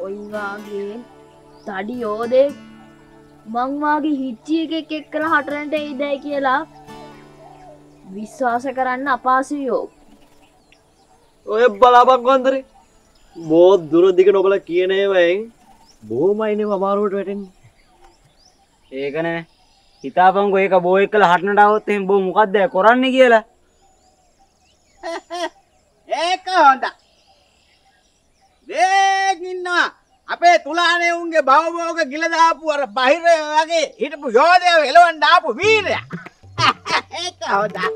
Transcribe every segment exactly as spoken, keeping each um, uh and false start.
ඔයි වාගේ තඩි යෝදේ මං වාගේ හිච්චි එකෙක් එක්කලා හටරන්ට එයිදයි කියලා විශ්වාස කරන්න අපහසුයෝ. ඔය බලාපන් වන්දරේ බොහොත් දුර දිග නොබල කියන ඒවායින් බොහොමයිනේ අමාරුවට වැටෙන්නේ. ඒක නෑ. හිතාපන්කෝ ඒක බෝ එක්කලා හටනට આવොත් එහෙනම් බෝ මොකද්ද කරන්නේ කියලා. ඒක හොඳයි. දෙක් ඉන්නවා. අපේ තුලානේ උන්ගේ බවබෝග ගිල දාපු අර බහිර වගේ හිටපු යෝධයව එලවන්න ආපු වීරයා. ඒක හොඳයි.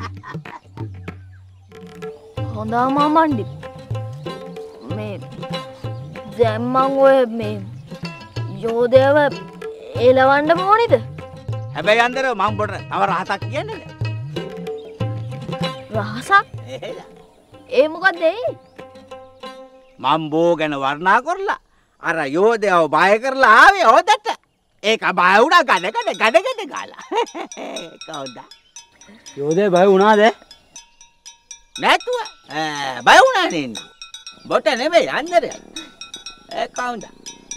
හොඳා මාමණ්ඩි. මේ දැන් මං ඔය මේ යෝධයව එලවන්න ඕනිද? හැබැයි අන්දර මම පොඩ තව රහසක් කියන්නේ රහසක්? ඒ මොකද්ද ඒ? මම බෝ ගැන වර්ණනා කරලා අර යෝධයව බය කරලා ආවේ හොදට. ඒක බය වුණා ගඩ ගඩ ගඩ ගඩ ගාලා. ඒක හොඳයි. යෝධය බය වුණාද? නැතුව බය වුණා නේද? බොට නෙමෙයි අන්දර. ඒක හොඳයි.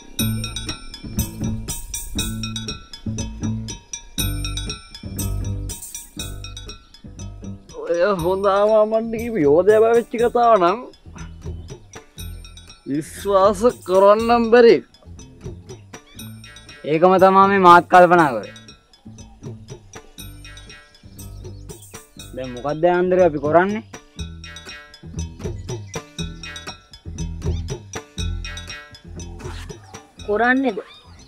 ඔය හොඳා මාමණ්ඩි කිව්ව යෝධයා බය වෙච්ච කතාව නම් විශ්වාස කරන්නම් බැරි. ඒකම තමයි මේ මාත් කල්පනා කරේ. දැන් මොකක්ද අන්දර අපි කරන්නේ? කරන්නේද?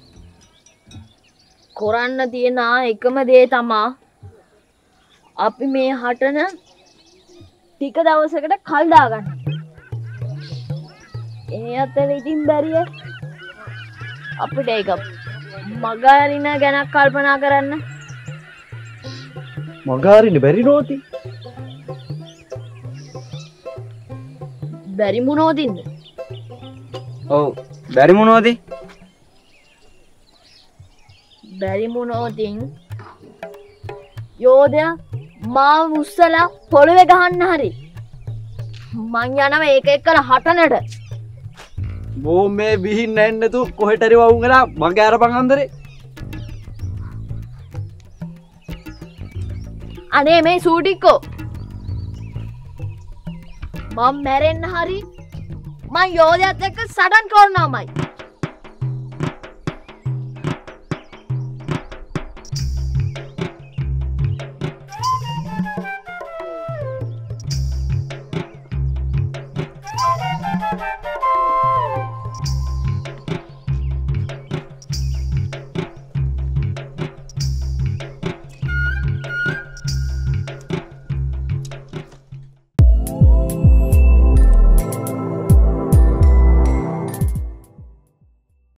කරන්න තියෙන එකම දේ තමා අපි මේ හටන ටික දවසකට කල් දාගන්න. ඒ අතර ඉතින් බැරිය අපිට ඒක මගහරින ගැන කල්පනා කරන්න. මගහරින්න බැරි නෝති. බැරි මොනෝදින්ද? ඔව් බැරි මොනවද? බැරි මොනෝදින් යෝධයා මාව උස්සලා පොළවේ ගහන්න හරි. මං යනවා ඒක එක්කලා හටනට. බෝ මේ විහින්න නැන්නේ නැතු කොහෙට හරි වවුන් ගලා මගේ අරපන් අන්දරේ. අනේ මේ සූටික්කෝ. මම මැරෙන්න හරි මං යෝධයත් එක්ක සටන් කරනවාමයි.